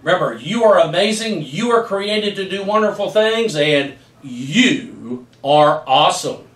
Remember, you are amazing, you are created to do wonderful things, and you are awesome.